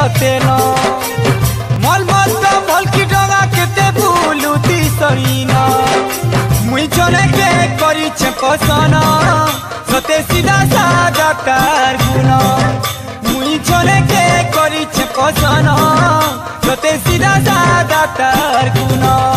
तेल मल मत भल की डगा केते बुलुती सरीना मुई चले के करी छे पसना सते सीधा सादा तार गुना मुई चले के करी छे पसना सते सीधा सादा तार गुना।